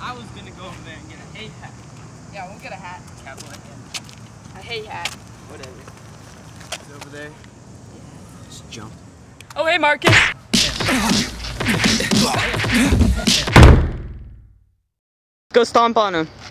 I was gonna go over there and get a hay hat. Yeah, we'll get a hat. Cowboy hat. A hay hat. Whatever. It's over there. Just jump. Oh, hey, Marcus. Go stomp on him.